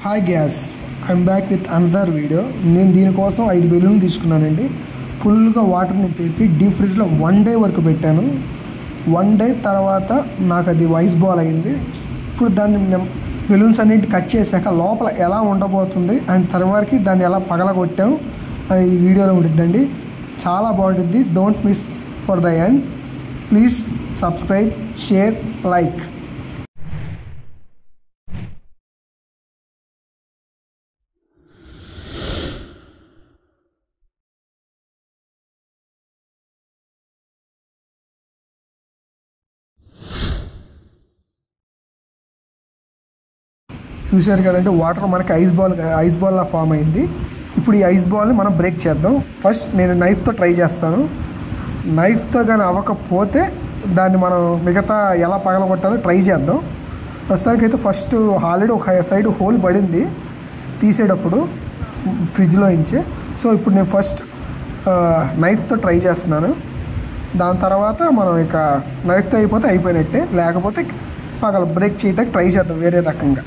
Hi guys, I'm back with another video. నేను దీనికోసం 5 బెలూన్లు తీసుకున్నానండి. ఫుల్గా వాటర్ నింపేసి డీప్ ఫ్రిడ్జ్లో 1 డే వరకు పెట్టాను. 1 డే తర్వాత నాకు అది ఐస్ బాల్ అయింది. ఇప్పుడు దాన్ని బెలూన్స్ అన్నింటి కట్ చేశాక లోపల ఎలా ఉండబోతుంది అండ్ తర్వాతకి దాన్ని ఎలా పగలగొట్టాం అది ఈ వీడియోలో ఉంటుందండి. చాలా బాగుంటుంది. Don't miss for the end. Please subscribe, share, like. చూశారు కదంటే వాటర్ మనకి ఐస్ బాల్లా ఫామ్ అయింది. ఇప్పుడు ఈ ఐస్ బాల్ని మనం బ్రేక్ చేద్దాం. ఫస్ట్ నేను నైఫ్తో ట్రై చేస్తాను. నైఫ్తో కానీ అవ్వకపోతే దాన్ని మనం మిగతా ఎలా పగలగొట్టాలో ట్రై చేద్దాం. ప్రస్తుతానికైతే ఫస్ట్ ఆల్రెడీ ఒక సైడ్ హోల్ పడింది తీసేటప్పుడు ఫ్రిడ్జ్లో నుంచి. సో ఇప్పుడు నేను ఫస్ట్ నైఫ్తో ట్రై చేస్తున్నాను. దాని తర్వాత మనం ఇక నైఫ్తో అయిపోతే అయిపోయినట్టే, లేకపోతే బ్రేక్ చేయడానికి ట్రై చేద్దాం వేరే రకంగా.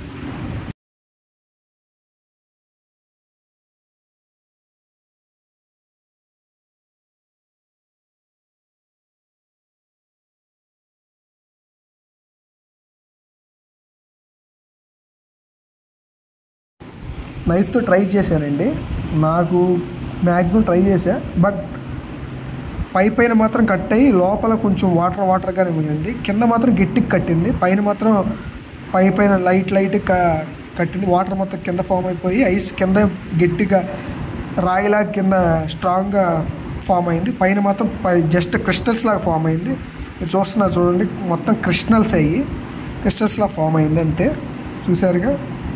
నైఫ్తో ట్రై చేశానండి. నాకు మ్యాక్సిమం ట్రై చేశా, బట్ పైన మాత్రం కట్ అయ్యి లోపల కొంచెం వాటర్గానే మిగిలింది. కింద మాత్రం గట్టిగా కట్టింది, పైన మాత్రం పైన లైట్ కట్టింది. వాటర్ మొత్తం కింద ఫామ్ అయిపోయి ఐస్ కింద గట్టిగా రాయిలా కింద స్ట్రాంగ్గా ఫామ్ అయింది. పైన మాత్రం జస్ట్ క్రిస్టల్స్ లాగా ఫామ్ అయింది. మీరు చూస్తున్నారు చూడండి, మొత్తం క్రిస్టల్స్ లాగా ఫామ్ అయింది అంతే. చూసారుగా.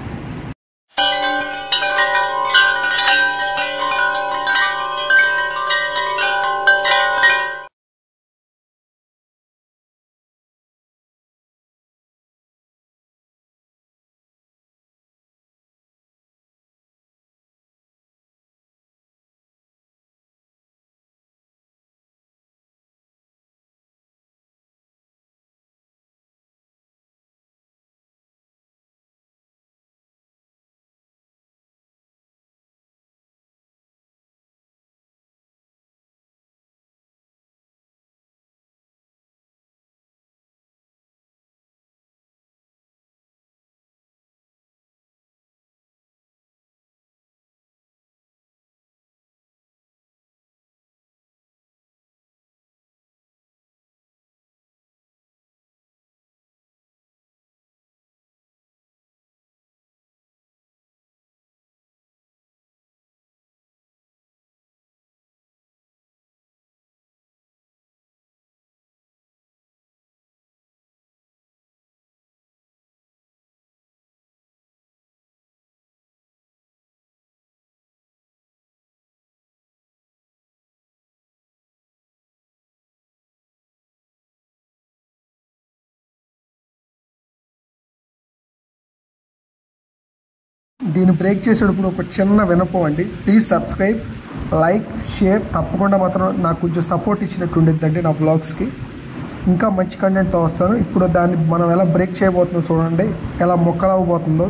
దీన్ని బ్రేక్ చేసేటప్పుడు ఒక చిన్న వినపం అండి. Please subscribe, like, share. తప్పకుండా మాత్రం నాకు కొంచెం సపోర్ట్ ఇచ్చినట్టు ఉండిద్దండి నా వ్లాగ్స్కి. ఇంకా మంచి కంటెంట్తో వస్తాను. ఇప్పుడు దాన్ని మనం ఎలా బ్రేక్ చేయబోతుందో చూడండి, ఎలా మొక్కలు అవ్వబోతుందో.